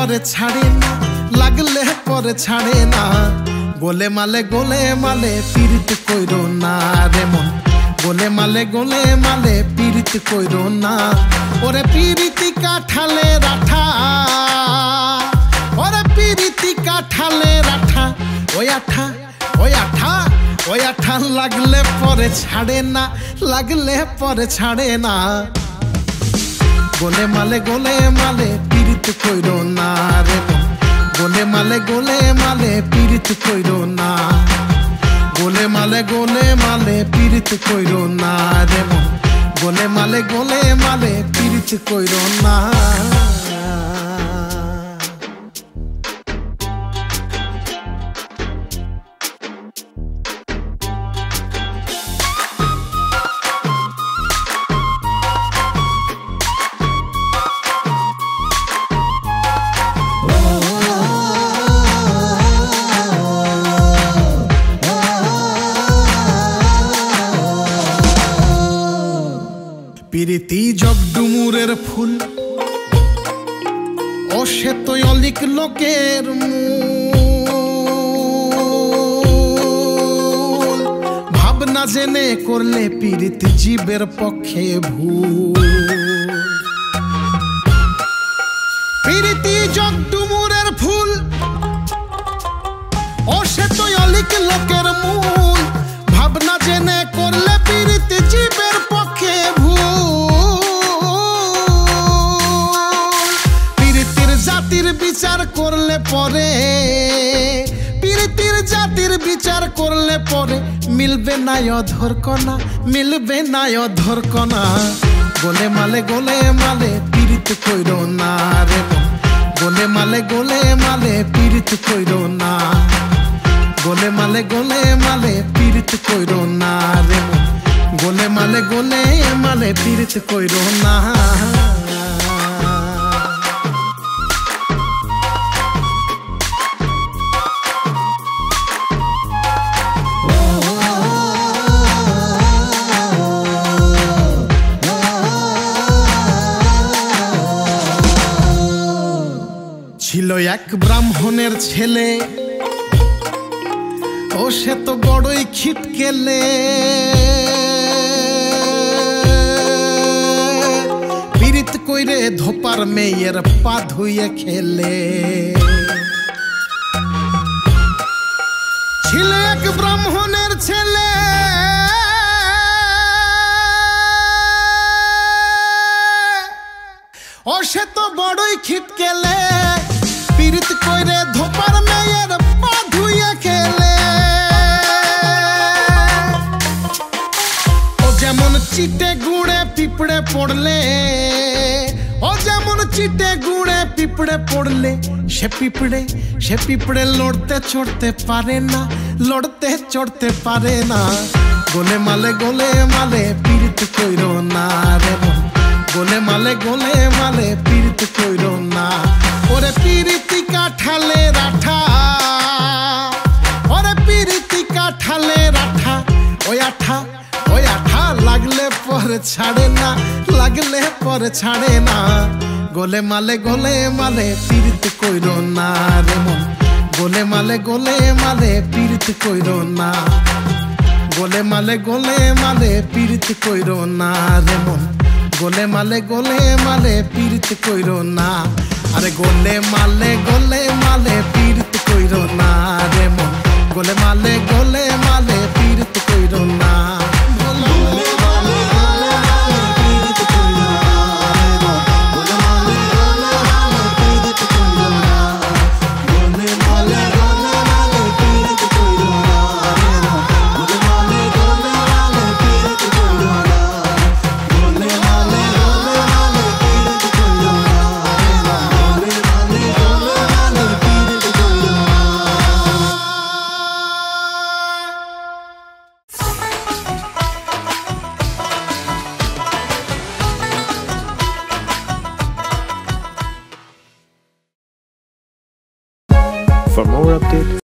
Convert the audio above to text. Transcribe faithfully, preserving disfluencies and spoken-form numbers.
পরে ছাড়ে না, লাগলে পরে ছাড়ে না। গোলে মালে গোলে মালে পীড়িত কইরো না রে মন, গোলে মালে গোলে মালে পীড়িত কইরো না। ওরে পীড়িতি কাঠালে রাঠা, ওরে পীড়িতি কাঠালে রাঠা, ওই আঠা ওই আঠা ওই আঠা লাগলে পরে ছাড়ে না, লাগলে পরে ছাড়ে না। গোলে মালে গোলে মালে পীড়িত কইরো না রে মন, গোলে মালে গোলে মালে পীড়িত কইরো না। গোলে মালে গোলে মালে পীড়িত কইরো না রে মন, গোলে মালে গোলে মালে পীড়িত কইরো না। পীড়িতি জগডুমুরের ফুল, ও সে তো অলিক লোকের মূল। ভাবনা জেনে করলে পীড়িত জীবের পক্ষে ভুল। পীড়িতি জগডুমুরের ফুল, ও সে তো অলিক লোকের মূল। ভাবনা জেনে করলে পীড়িত জীবের পক্ষে ভুল। জাতির বিচার করলে পরে, পীড়িতির জাতির বিচার করলে পরে মিলবে না অধর কণা, মিলবে না অধর কণা। গোলে মালে গোলে মালে পীড়িত কইরো না রে মন, গোলে মালে গোলে মালে পীড়িত কইরো না। গোলে মালে গোলে মালে পীড়িত কইরো না রে মন, গোলে মালে গোলে মালে পীড়িত কইরো না। ছিল এক ব্রাহ্মণের ছেলে, ও সে তো বড়ই খিটকেলে। পীড়িত কইরে ধোপার মেয়ের পা ধুয়ে খেলে। ছিল এক ব্রাহ্মণের ছেলে, ও সে তো বড়ই খিটকেলে। পীড়িত কইরে ধোপার মেয়ের পা ধুয়ে খেলে। ও যেমন চিটে গুড়ে পিঁপড়ে পড়লে, ও যেমন চিটে গুড়ে পিঁপড়ে পড়লে। সে পিঁপড়ে সে পিঁপড়ে লড়তে চড়তে পারে না, লড়তে চড়তে পারে না। গোলে মালে গোলে মালে পীড়িত কইরো না রে মন, গোলে মালে গোলে মালে পীড়িত কইরো না। ওরে পীড়িতি কাঠালে রাঠা, ওরে পীড়িতি কাঠালে রাঠা, ওই আঠা ওই আঠা লাগলে পরে ছাড়ে না, লাগলে পরে ছাড়ে না। গোলে মালে গোলে মালে পীড়িত কইরো না রে মন, গোলে মালে গোলে মালে পীড়িত কইরো না। গোলে মালে গোলে মালে পীড়িত কইরো না রে মন, গোলে মালে গোলে মালে পীড়িত কইরো না। আরে গোলে মালে গোলে মালে পীড়িত কইরো না রে মন, গোলে মালে গোলে মালে পীড়িত কইরো না। For more updates